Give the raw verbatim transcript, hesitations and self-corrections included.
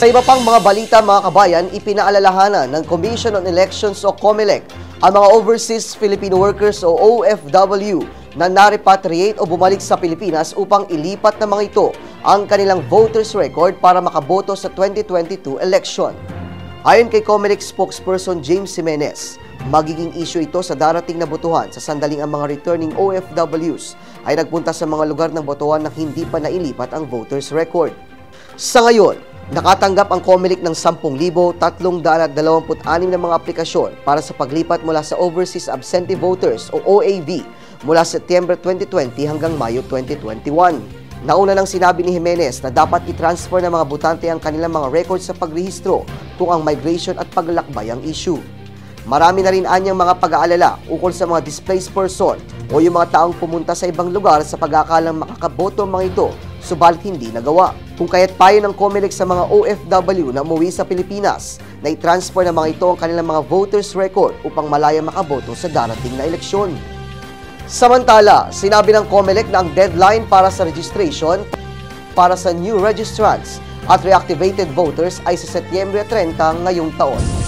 Sa iba pang mga balita mga kabayan, ipinaalalahanan ng Commission on Elections o COMELEC ang mga Overseas Filipino Workers o O F W na na-repatriate o bumalik sa Pilipinas upang ilipat ng mga ito ang kanilang voters record para makaboto sa twenty twenty-two election. Ayon kay COMELEC spokesperson James Jimenez, magiging issue ito sa darating na botohan sa sandaling ang mga returning O F Ws ay nagpunta sa mga lugar ng botohan na hindi pa nailipat ang voters record. Sa ngayon, nakatanggap ang COMELEC ng ten thousand tatlong-daan at dalawampu't anim na mga aplikasyon para sa paglipat mula sa Overseas Absentee Voters o O A V mula September twenty twenty hanggang Mayo twenty twenty-one. Nauna nang sinabi ni Jimenez na dapat i-transfer ng mga botante ang kanilang mga records sa pagrehistro kung ang migration at paglalakbay ang issue. Marami na rin anyang mga pag-aalala ukol sa mga displaced person o yung mga taong pumunta sa ibang lugar sa pag-aakalang makakaboto ang mga ito, subalit hindi nagawa. Kung kaya't payo ng COMELEC sa mga O F W na umuwi sa Pilipinas na i-transfer ng mga ito ang kanilang mga voters record upang malaya makaboto sa darating na eleksyon. Samantala, sinabi ng COMELEC na ang deadline para sa registration para sa new registrants at reactivated voters ay sa Setyembre thirty ngayong taon.